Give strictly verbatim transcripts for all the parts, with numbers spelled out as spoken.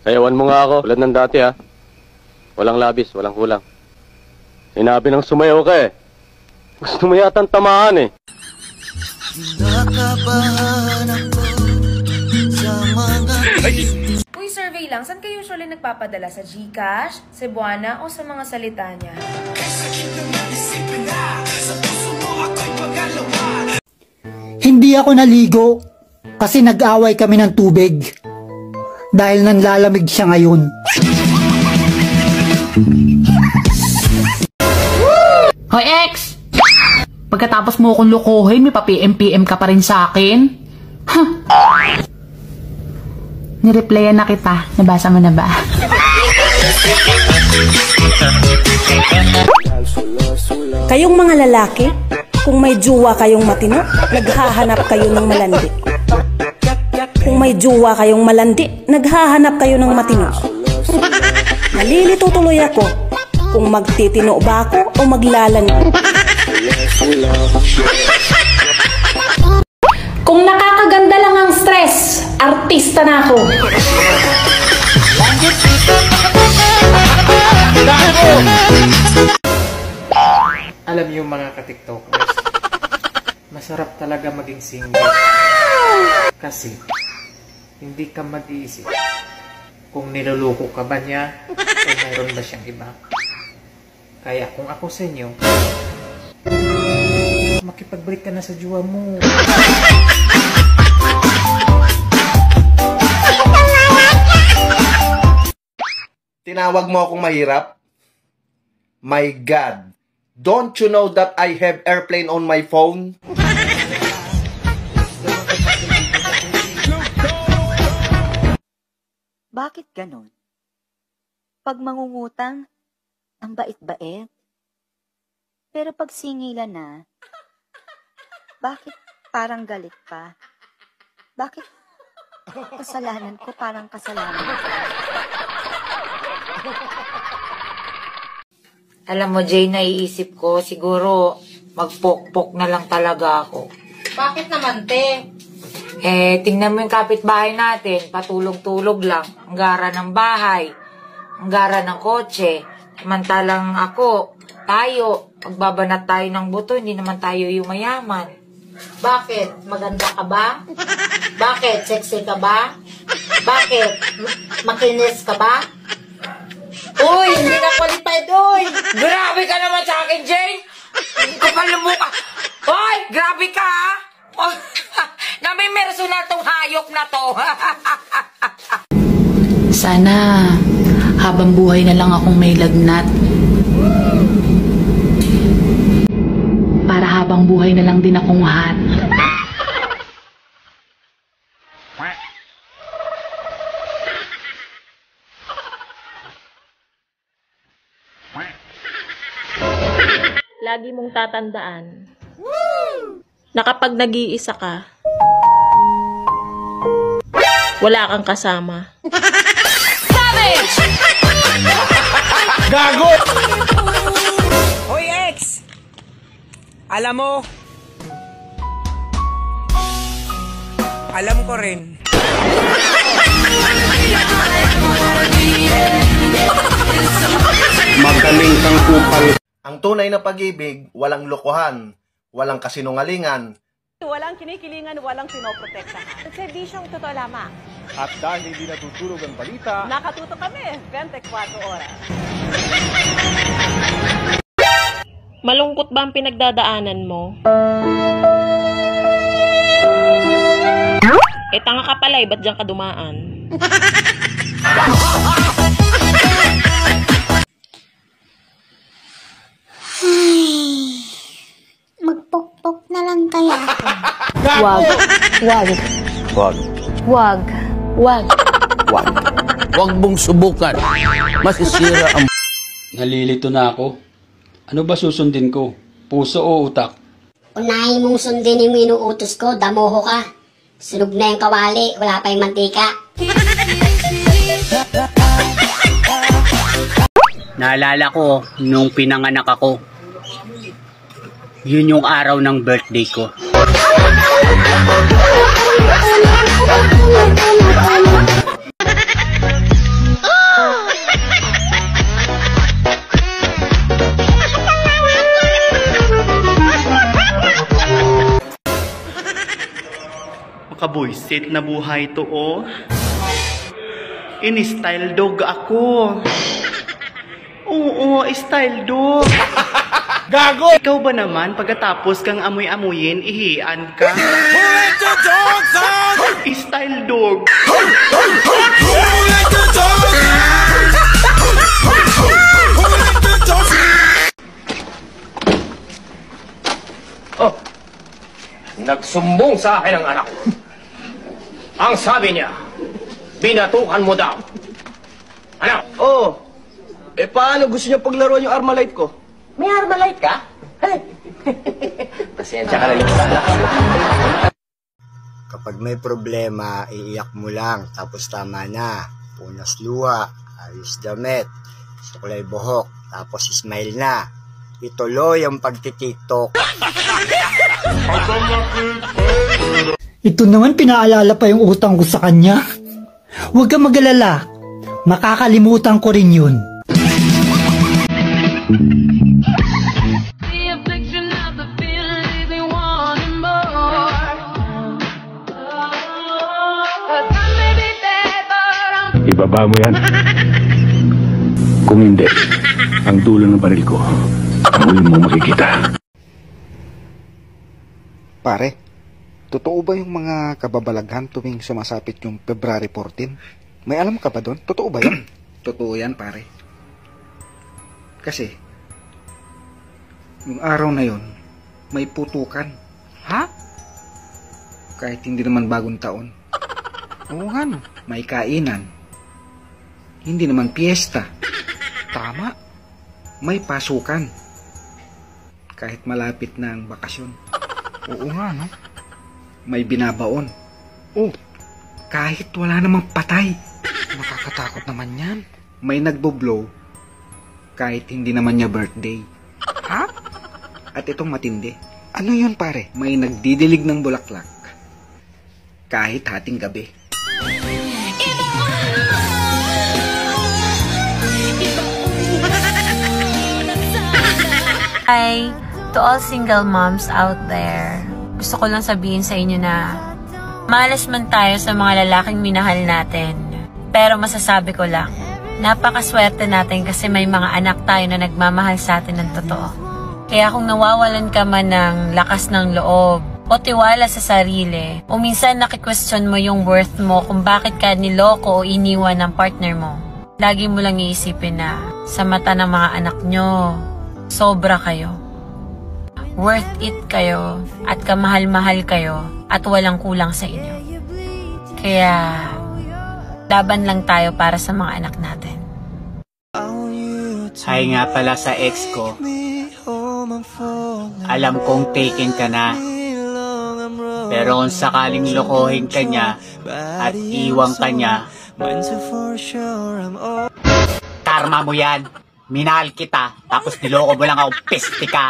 Sayawan mo nga ako, tulad ng dati ha. Walang labis, walang kulang. Sinabi ng sumayaw ka eh. Gusto mo yatang tamaan eh. Nakabahan ako sa mga... Uy, survey lang. Saan kayo usually nagpapadala? Sa GCash, Cebuana, o sa mga salita niya? Hindi ako naligo kasi nag-away kami ng tubig dahil nanlalamig siya ngayon. Hoy ex! Pagkatapos mo akong lukuhin, may pa-P M P M ka pa rin sa akin? Huh. Nireplyan na kita. Nabasa mo na ba? Kayong mga lalaki, kung may juwa kayong matino, naghahanap kayo ng malandi. Kung may juwa kayong malandi, naghahanap kayo ng matino. Nalilito tuloy ako kung magtitino ba ako o maglalandi. Kung nakakaganda lang ang stress, artista na ako. Alam niyo mga ka-tiktokers, masarap talaga maging single. Kasi, hindi ka mag-iisip kung niloloko ka ba niya o mayroon ba siyang iba. Kaya kung ako sa inyo, makipagbalik ka na sa jowa mo. Tinawag mo akong mahirap? My God! Don't you know that I have airplane on my phone? Bakit ganon? Pag mangungutang, ang bait-bait. Pero pag singilan na, bakit parang galit pa? Bakit kasalanan ko parang kasalanan ko? Alam mo, Jay, naiisip ko, siguro magpok-pok na lang talaga ako. Bakit naman, te? Eh, tingnan mo yung kapitbahay natin, patulog-tulog lang. Ang gara ng bahay, ang gara ng kotse. Samantalang ako, tayo, magbabanat tayo ng buto, hindi naman tayo yung mayaman. Bakit? Maganda ka ba? Bakit? Sexy ka ba? Bakit? Makinis ka ba? Uy, hindi na qualified, uy! Grabe ka naman sa akin, Jay! Kapal na mukha! Hoy, grabe ka, ha? Oh, namimersonal tong hayop na to. Sana habang buhay na lang akong may lagnat. Para habang buhay na lang din akong hot. Lagi mong tatandaan na kapag nag-iisa ka, wala kang kasama. Savage! Gago! Hoy, ex! Alam mo, alam ko rin. Magaling kang kupal. Ang tunay na pag-ibig, walang lokohan, walang kasinungalingan. Walang kinikilingan, walang pinoprotekta. Serbisyong totoo lamang. At dahil hindi natutulog ang balita, Nakatuto kami, twenty-four oras. Malungkot ba ang pinagdadaanan mo? Eh, tanga ka pala eh, ba't diyan ka dumaan? Ay, magpokpok na lang kaya ako. Wag. Wag. Wag. Wag. Wag. Wag. Wag mong subukan. Masisira ang... Nalilito na ako. Ano ba susundin ko? Puso o utak? Unahin mong sundin yung inuutos ko, damoho ka. Sunog na yung kawali, wala pa yung mantika. Naalala ko nung pinanganak ako. Yun yung araw ng birthday ko. Buisit na buhay to, oh. In-style dog ako. Oo, style dog. Gago! Ikaw ba naman, pagkatapos kang amoy-amuyin, ihian ka? Style dog. Oh, nagsumbong sa akin ang anak ko. Ang sabi niya, binatukan mo daw. Ano? Oo. Eh, paano gusto niya paglaruan yung Armalite ko? May Armalite ka? Pasensya ka na lang. Kapag may problema, iiyak mo lang, tapos tama na. Punas luha, ayos damit, suklay buhok, tapos smile na. Ituloy ang pagtitiktok. Ito naman pinaalala pa yung utang ko sa kanya. Huwag kang mag-alala, makakalimutan ko rin yun. Ibaba mo yan. Kung hindi, ang dulo ng baril ko, ang huli mo makikita. Pare, totoo ba yung mga kababalaghan tuwing sumasapit yung February fourteen? May alam ka ba doon? Totoo ba yan? Totoo yan, pare. Kasi, yung araw na yon may putukan. Ha? Kahit hindi naman bagong taon. Oo nga no. May kainan. Hindi naman piyesta. Tama. May pasukan. Kahit malapit na ang bakasyon. Oo nga, no? May binabaon. Oh, kahit wala namang patay. Nakakatakot naman yan. May nagbo-blow. Kahit hindi naman niya birthday. Ha? At itong matindi. Ano yun, pare? May nagdidilig ng bulaklak. Kahit hating gabi. Hi, to all single moms out there. Gusto ko lang sabihin sa inyo na malas man tayo sa mga lalaking minahal natin. Pero masasabi ko lang, napakaswerte natin kasi may mga anak tayo na nagmamahal sa atin ng totoo. Kaya kung nawawalan ka man ng lakas ng loob o tiwala sa sarili, o minsan nakikwestiyon mo yung worth mo kung bakit ka niloko o iniwan ng partner mo, lagi mo lang iisipin na sa mata ng mga anak nyo, sobra kayo. Worth it kayo at kamahal-mahal kayo at walang kulang sa inyo. Kaya, laban lang tayo para sa mga anak natin. Hi nga pala sa ex ko. Alam kong taken ka na. Pero kung sakaling lokohin ka niya at iwang ka niya, karma mo yan. Minahal kita, tapos niloko mo lang ako, peste ka.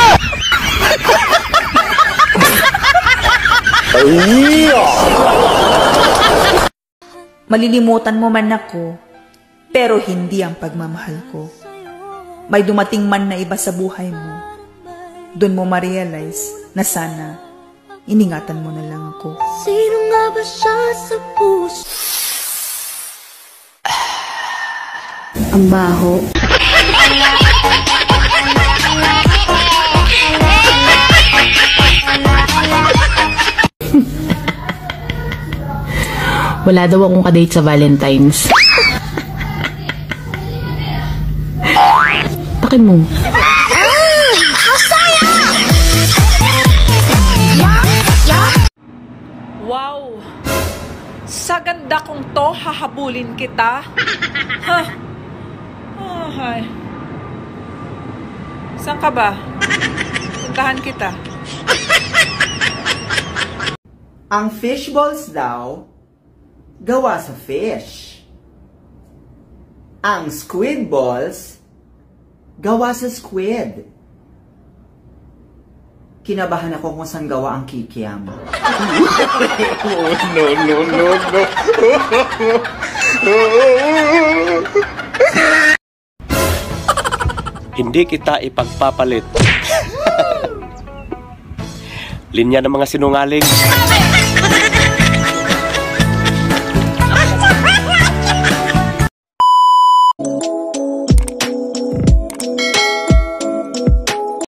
Malilimutan mo man ako, pero hindi ang pagmamahal ko. May dumating man na iba sa buhay mo, doon mo ma-realize na sana iningatan mo na lang ako. Sino nga ba siya sa puso? Ang baho. Wala daw akong kadate sa Valentine's. Pakin mo. Wow! Sa ganda kong to, hahabulin kita. Ha? Oh, hi. Saan ka ba? Puntahan kita. Ang fish balls daw, gawa sa fish. Ang squid balls, gawa sa squid. Kinabahan ako kung saan gawa ang kikiam. Oh, no, no, no, no. Hindi kita ipagpapalit. Linya ng mga sinungaling.